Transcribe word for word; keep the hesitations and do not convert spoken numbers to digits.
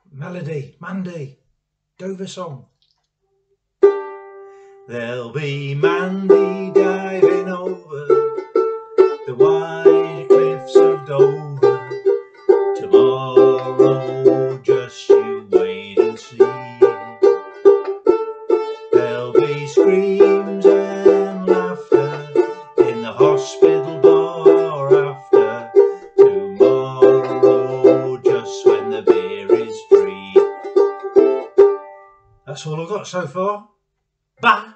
Melody, Mandy, Dover song. There'll be Mandy diving over the wide cliffs of Dover tomorrow, just you wait and see. There'll be screams and laughter in the hospital bar after tomorrow, just when the beer is free. That's all I've got so far. Bye.